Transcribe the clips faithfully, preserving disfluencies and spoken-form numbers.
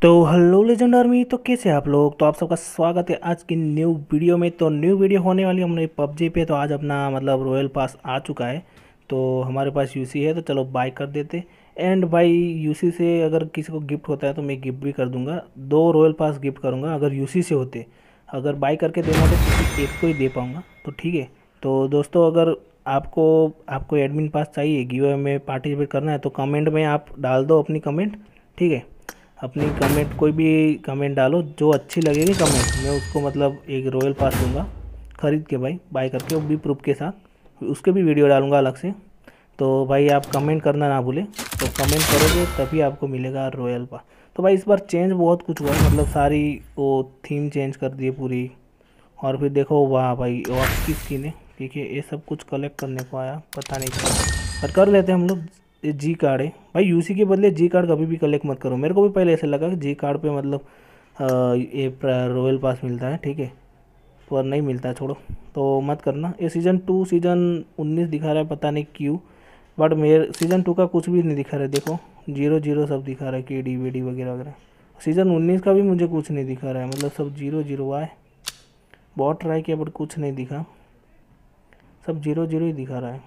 तो hello legend army. तो कैसे हैं आप लोग। तो आप सबका स्वागत है आज की न्यू वीडियो में। तो न्यू वीडियो होने वाली हमने पबजी पे। तो आज अपना मतलब रॉयल पास आ चुका है। तो हमारे पास यूसी है, तो चलो बाय कर देते। एंड भाई यूसी से अगर किसी को गिफ्ट होता है तो मैं गिफ्ट भी कर दूंगा। दो रॉयल पास गिफ्ट करूंगा अगर यूसी से होते। अगर बाय करके देना तो किसी एक को ही दे पाऊँगा। तो ठीक है। तो दोस्तों, अगर आपको आपको एडमिन पास चाहिए गिव में पार्टिसिपेट करना है तो कमेंट में आप डाल दो अपनी कमेंट। ठीक है। अपनी कमेंट कोई भी कमेंट डालो जो अच्छी लगेगी कमेंट, मैं उसको मतलब एक रॉयल पास दूंगा ख़रीद के भाई, बाय करके, वो भी प्रूफ के साथ। उसके भी वीडियो डालूंगा अलग से। तो भाई आप कमेंट करना ना भूलें। तो कमेंट करोगे तभी आपको मिलेगा रॉयल पास। तो भाई इस बार चेंज बहुत कुछ हुआ है, मतलब सारी वो थीम चेंज कर दी है पूरी। और फिर देखो वाह भाई, वाह की स्किन है। ठीक है, ये सब कुछ कलेक्ट करने को आया, पता नहीं क्या, पर कर लेते हैं हम लोग। ये जी कार्ड है भाई, यूसी के बदले जी कार्ड कभी भी कलेक्ट मत करो। मेरे को भी पहले ऐसे लगा कि जी कार्ड पे मतलब अ, ये रॉयल पास मिलता है। ठीक है, पर नहीं मिलता है, छोड़ो। तो मत करना। ये सीज़न टू सीज़न उन्नीस दिखा रहा है, पता नहीं क्यों। बट मेरे सीज़न टू का कुछ भी नहीं दिखा रहा है। देखो जीरो जीरो सब दिखा रहा है, के डी वी डी वगैरह वगैरह। सीज़न उन्नीस का भी मुझे कुछ नहीं दिखा रहा है, मतलब सब जीरो जीरो हुआ है। बहुत ट्राई किया बट कुछ नहीं दिखा, सब जीरो जीरो ही दिखा रहा है।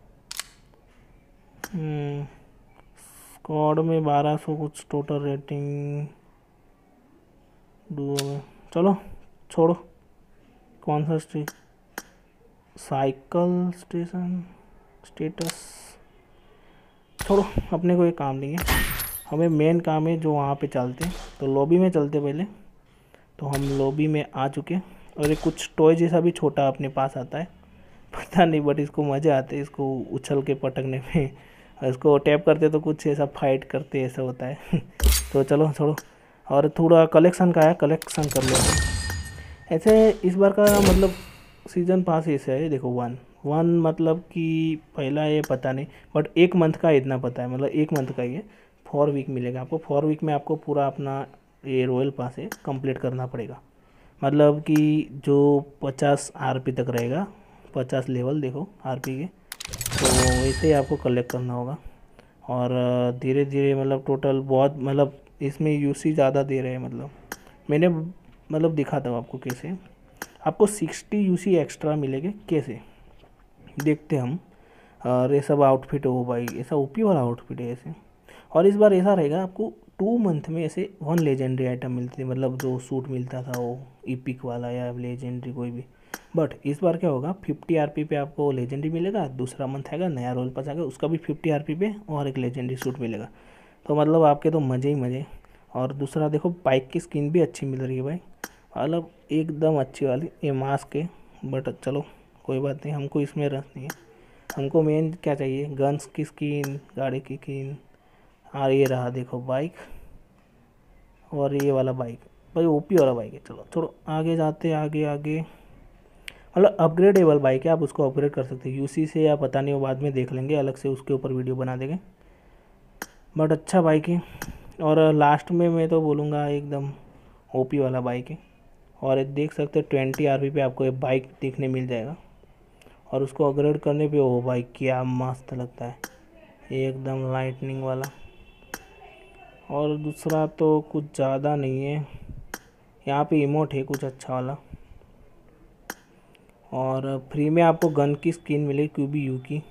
हम्म, स्क्वाड में बारह सौ कुछ टोटल रेटिंग, डुओ में चलो छोड़ो। कौन सा स्टे साइकिल स्टेशन स्टेटस, छोड़ो, अपने को ये काम नहीं है। हमें मेन काम है जो वहाँ पे चलते हैं। तो लॉबी में चलते पहले। तो हम लॉबी में आ चुके। और ये कुछ टॉय जैसा भी छोटा अपने पास आता है, पता नहीं, बट इसको मज़े आते हैं इसको उछल के पटकने में। और इसको टैप करते तो कुछ ऐसा फाइट करते ऐसा होता है। तो चलो छोड़ो। और थोड़ा कलेक्शन का है, कलेक्शन कर लेते हैं। ऐसे इस बार का मतलब सीज़न पास ऐसे है, देखो वन वन मतलब कि पहला ये पता नहीं, बट एक मंथ का इतना पता है, मतलब एक मंथ का ही है। फोर वीक मिलेगा आपको। फोर वीक में आपको पूरा अपना ये रॉयल पास है कंप्लीट करना पड़ेगा। मतलब कि जो पचास आरपी तक रहेगा, पचास लेवल देखो आरपी के, तो वैसे ही आपको कलेक्ट करना होगा। और धीरे धीरे मतलब टोटल बहुत, मतलब इसमें यूसी ज़्यादा दे रहे हैं। मतलब मैंने मतलब दिखाता हूँ आपको कैसे। आपको सिक्सटी यूसी एक्स्ट्रा मिलेंगे कैसे, देखते हम। और ये सब आउटफिट हो भाई, ऐसा ओपी वाला आउटफिट है ऐसे। और इस बार ऐसा रहेगा, आपको टू मंथ में ऐसे वन लेजेंडरी आइटम मिलती है, मतलब जो सूट मिलता था वो इपिक वाला या लेजेंडरी कोई भी। बट इस बार क्या होगा, फिफ्टी आरपी पे आपको लेजेंडरी मिलेगा। दूसरा मंथ आएगा नया रोल पास आएगा, उसका भी फिफ्टी आरपी पे और एक लेजेंडरी सूट मिलेगा। तो मतलब आपके तो मज़े ही मज़े। और दूसरा देखो, बाइक की स्किन भी अच्छी मिल रही है भाई, मतलब एकदम अच्छी वाली। ये मास्क है, बट चलो कोई बात नहीं, हमको इसमें रस नहीं है। हमको मेन क्या चाहिए, गन्स की स्किन, गाड़ी की स्किन। और ये रहा देखो बाइक, और ये वाला बाइक भाई ओपी वाला बाइक है। चलो छोड़ो, आगे जाते आगे आगे। मतलब अपग्रेडेबल बाइक है, आप उसको अपग्रेड कर सकते हैं यूसी से, या पता नहीं वो बाद में देख लेंगे, अलग से उसके ऊपर वीडियो बना देंगे। बट अच्छा बाइक है। और लास्ट में मैं तो बोलूँगा एकदम ओपी वाला बाइक है। और ये देख सकते हैं ट्वेंटी आरपी पे आपको ये बाइक देखने मिल जाएगा। और उसको अपग्रेड करने पे ओ बाइक क्या मस्त लगता है, एकदम लाइटनिंग वाला। और दूसरा तो कुछ ज़्यादा नहीं है। यहाँ पे इमोट है कुछ अच्छा वाला। और फ्री में आपको गन की स्किन मिलेगी, क्यूबी यू की।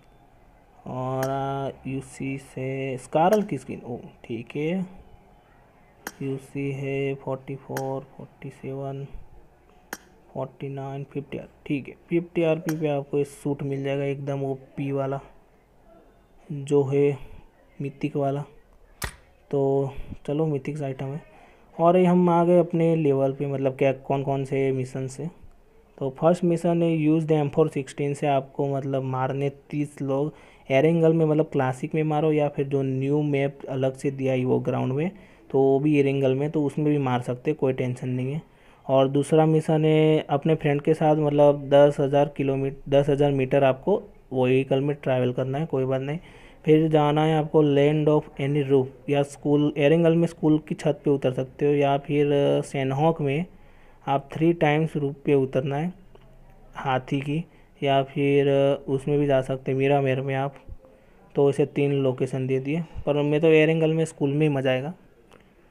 और यूसी से स्कारल की स्किन, ओ ठीक है। यूसी है forty four, forty seven, forty nine, fifty आर, ठीक है। फिफ्टी आर पी पे आपको ये सूट मिल जाएगा एकदम ओ पी वाला, जो है मिथिक वाला। तो चलो मिथिक्स आइटम है। और ये हम आ गए अपने लेवल पे, मतलब क्या कौन कौन से मिशन से। तो फर्स्ट मिशन है use the M four sixteen से आपको मतलब मारने तीस लोग एरेंगल में, मतलब क्लासिक में मारो या फिर जो न्यू मैप अलग से दिया है वो ग्राउंड में, तो वो भी एरेंगल में, तो उसमें भी मार सकते, कोई टेंशन नहीं है। और दूसरा मिशन है अपने फ्रेंड के साथ, मतलब दस हज़ार किलोमीटर दस हज़ार मीटर आपको व्हीकल में ट्रैवल करना है, कोई बात नहीं। फिर जाना है आपको लैंड ऑफ एनी रूफ, या स्कूल एरेंगल में स्कूल की छत पे उतर सकते हो, या फिर सैनहॉक में आप थ्री टाइम्स रूप पे उतरना है हाथी की, या फिर उसमें भी जा सकते हैं मीरा मेर में आप। तो इसे तीन लोकेशन दे दिए, पर मैं तो एरेंगल में स्कूल में ही मज़ा आएगा।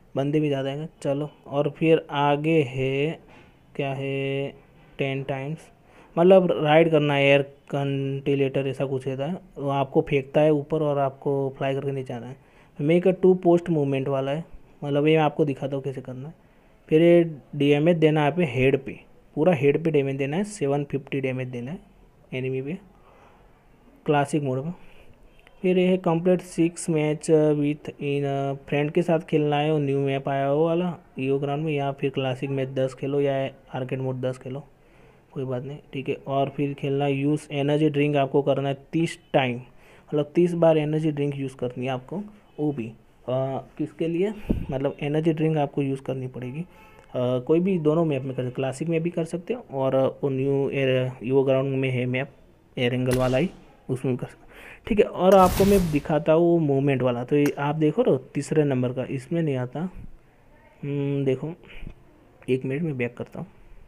बंदे भी ज़्यादा आएंगे। चलो, और फिर आगे है क्या है, टेन टाइम्स मतलब राइड करना है, एयर कंटिलेटर ऐसा कुछ है था, वो आपको फेंकता है ऊपर और आपको फ्लाई करके नीचे आना है। Make a two post movement वाला है, मतलब ये मैं आपको दिखाता हूँ कैसे करना है। फिर ये डैमेज देना है यहाँ पे हेड पे, पूरा हेड पे डैमेज देना है, सेवन फिफ्टी डैमेज देना है एनिमी पे, क्लासिक मोड में। फिर ये है कंप्लीट सिक्स मैच विथ इन फ्रेंड के साथ खेलना है, और न्यू मैप आया वो वाला ईओ ग्राउंड में, या फिर क्लासिक मैच दस खेलो या आर्केड मोड दस खेलो, कोई बात नहीं, ठीक है। और फिर खेलना यूज़ एनर्जी ड्रिंक आपको करना है तीस टाइम, मतलब तीस बार एनर्जी ड्रिंक यूज़ करनी है आपको, वो भी आ, किसके लिए, मतलब एनर्जी ड्रिंक आपको यूज़ करनी पड़ेगी। आ, कोई भी दोनों मैप में कर सकते, क्लासिक में भी कर सकते हो, और वो न्यू एयर ईओ ग्राउंड में है मैप एयर एंगल वाला ही, उसमें भी कर सकते, ठीक है। और आपको मैं दिखाता हूँ मूवमेंट वाला, तो ये आप देखो ना तीसरे नंबर का, इसमें नहीं आता। हम्म, देखो एक मिनट में बैक करता हूँ,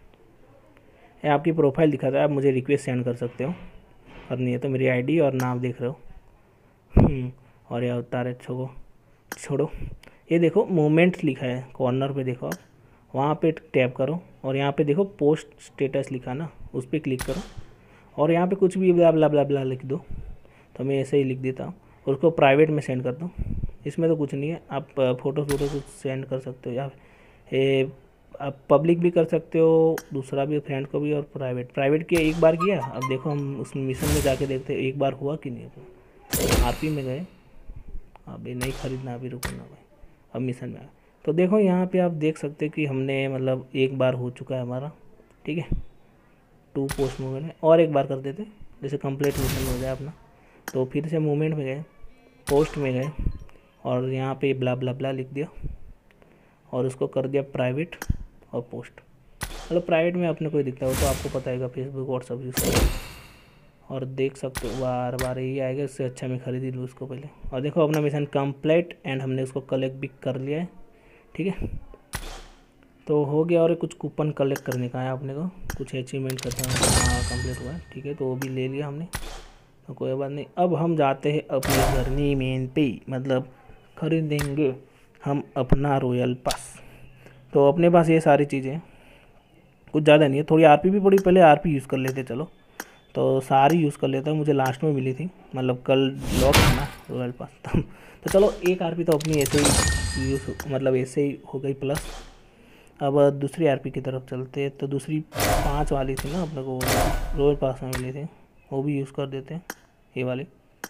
ये आपकी प्रोफाइल दिखाता है, आप मुझे रिक्वेस्ट सेंड कर सकते हो, करनी है तो मेरी आईडी और नाम देख रहे हो। हम्म, और ये अवतार है, छोड़ो छोड़ो, ये देखो मूवमेंट लिखा है कॉर्नर पे, देखो आप वहाँ पे टैप करो, और यहाँ पे देखो पोस्ट स्टेटस लिखा ना, उस पर क्लिक करो, और यहाँ पे कुछ भी ब्ला ब्ला ब्ला ब्ला लिख दो, तो मैं ऐसे ही लिख देता हूँ, और उसको प्राइवेट में सेंड कर दो। इसमें तो कुछ नहीं है, आप फ़ोटो फोटो कुछ सेंड कर सकते हो, या ये आप पब्लिक भी कर सकते हो, दूसरा भी फ्रेंड को भी, और प्राइवेट प्राइवेट किया एक बार किया। अब देखो हम उस मिशन में जाके देखते हैं एक बार हुआ कि नहीं। आरपी में गए, अभी नहीं खरीदना, अभी रुकना भाई, अब मिशन में आया, तो देखो यहाँ पे आप देख सकते हैं कि हमने मतलब एक बार हो चुका है हमारा, ठीक है। टू पोस्ट मूवमेंट में और एक बार कर देते, जैसे कंप्लीट मिशन हो जाए अपना। तो फिर से मूवमेंट में गए, पोस्ट में गए, और यहाँ पे ब्ला ब्ला ब्ला लिख दिया, और उसको कर दिया प्राइवेट और पोस्ट, मतलब प्राइवेट में अपने कोई दिखता हो तो आपको पता है फेसबुक व्हाट्सअप यूज़ करो, और देख सकते हो बार बार यही आएगा, इससे अच्छा मैं खरीद ही लूँ उसको पहले। और देखो अपना मिशन कंप्लीट, एंड हमने उसको कलेक्ट भी कर लिया है, ठीक है। तो हो गया, और कुछ कूपन कलेक्ट करने का है अपने को, कुछ अचीवमेंट करना हाँ कंप्लीट हुआ है, ठीक है, तो वो भी ले लिया हमने, तो कोई बात नहीं। अब हम जाते हैं अपने जर्नी मेन पे, मतलब खरीदेंगे हम अपना रॉयल पास। तो अपने पास ये सारी चीज़ें कुछ ज़्यादा नहीं है, थोड़ी आरपी भी पड़ी, पहले आरपी यूज़ कर लेते चलो, तो सारी यूज़ कर लेता हूँ, मुझे लास्ट में मिली थी, मतलब कल लॉक था ना रॉयल पास तो चलो एक आरपी तो अपनी ऐसे ही यूज़, मतलब ऐसे ही हो गई प्लस। अब दूसरी आरपी की तरफ चलते, तो दूसरी पाँच वाली थी ना अपने को रॉयल पास में मिली थी, वो भी यूज़ कर देते हैं, ये वाली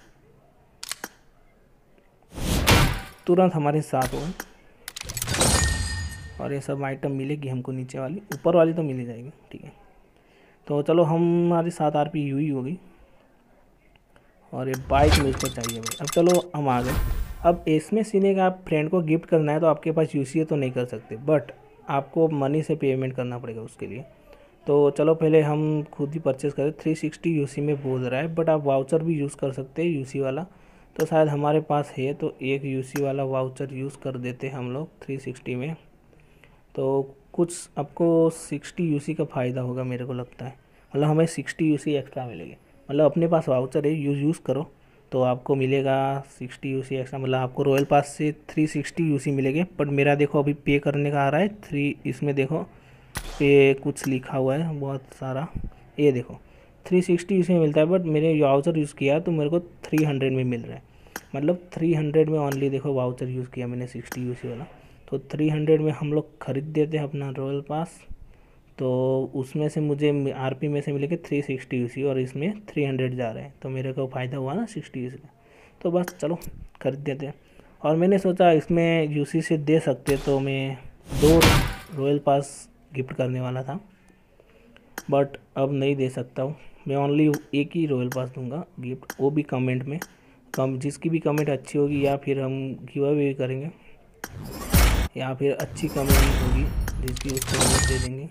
तुरंत हमारे साथ हो, और ये सब आइटम मिलेगी हमको, नीचे वाली ऊपर वाली तो मिल ही जाएगी, ठीक है। तो चलो हमारी सात आर पी हुई होगी, और ये बाइक मुझको चाहिए भाई। अब चलो हम आ गए, अब इसमें सीने का आप फ्रेंड को गिफ्ट करना है, तो आपके पास यूसी है तो नहीं कर सकते, बट आपको मनी से पेमेंट करना पड़ेगा उसके लिए। तो चलो पहले हम खुद ही परचेज़ करें, थ्री सिक्सटी यूसी में बोल रहा है, बट आप वाउचर भी यूज़ कर सकते हैं यूसी वाला, तो शायद हमारे पास है, तो एक यूसी वाला वाउचर यूज़ कर देते हम लोग थ्री सिक्सटी में, तो कुछ आपको सिक्सटी यूसी का फ़ायदा होगा मेरे को लगता है, मतलब हमें सिक्सटी यूसी एक्स्ट्रा मिलेगी, मतलब अपने पास वाउचर है यूज़ यूज़ करो तो आपको मिलेगा सिक्सटी यूसी एक्स्ट्रा, मतलब आपको रॉयल पास से थ्री सिक्सटी यूसी मिलेंगे। बट मेरा देखो अभी पे करने का आ रहा है थ्री, इसमें देखो पे कुछ लिखा हुआ है बहुत सारा, ये देखो थ्री सिक्सटी यूसी में मिलता है, बट मेरे वाउचर यूज़ किया तो मेरे को थ्री हंड्रेड में मिल रहा है, मतलब थ्री हंड्रेड में ओनली देखो वाउचर यूज़ किया मैंने सिक्सटी यूसी वाला, तो थ्री हंड्रेड में हम लोग खरीद देते हैं अपना रॉयल पास, तो उसमें से मुझे आरपी में से मिलेगा थ्री सिक्सटी यूसी, और इसमें थ्री हंड्रेड जा रहे हैं, तो मेरे को फ़ायदा हुआ ना सिक्सटी यूसी का, तो बस चलो खरीद देते हैं। और मैंने सोचा इसमें यूसी से दे सकते, तो मैं दो रॉयल पास गिफ्ट करने वाला था, बट अब नहीं दे सकता हूँ, मैं ओनली एक ही रॉयल पास दूंगा गिफ्ट, वो भी कमेंट में, कम जिसकी भी कमेंट अच्छी होगी, या फिर हम गिव अवे भी करेंगे, या फिर अच्छी कमेंट होगी जिसकी उसको हम दे देंगे,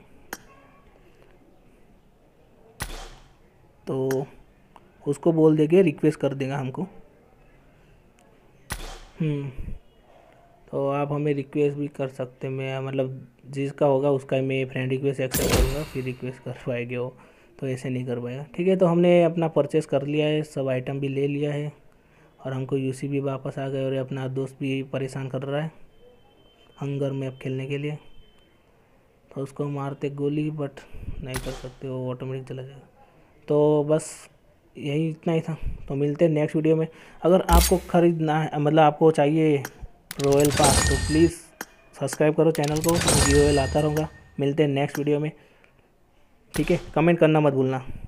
तो उसको बोल देंगे रिक्वेस्ट कर देगा हमको। हम्म, तो आप हमें रिक्वेस्ट भी कर सकते हैं, मैं मतलब जिसका होगा उसका ही मैं फ्रेंड रिक्वेस्ट एक्सेप्ट करूँगा, फिर रिक्वेस्ट कर पाएंगे वो, तो ऐसे नहीं कर पाएगा, ठीक है। तो हमने अपना परचेस कर लिया है, सब आइटम भी ले लिया है, और हमको यूसी भी वापस आ गए, और अपना दोस्त भी परेशान कर रहा है, हंगर में अब खेलने के लिए। तो उसको मारते गोली, बट नहीं कर सकते, वो ऑटोमेटिक चला जाएगा। तो बस यही इतना ही था। तो मिलते हैं नेक्स्ट वीडियो में। अगर आपको ख़रीदना है, मतलब आपको चाहिए रॉयल पास, तो प्लीज़ सब्सक्राइब करो चैनल को, मैं गिव अवे लाता रहूँगा। मिलते हैं नेक्स्ट वीडियो में, ठीक है। कमेंट करना मत भूलना।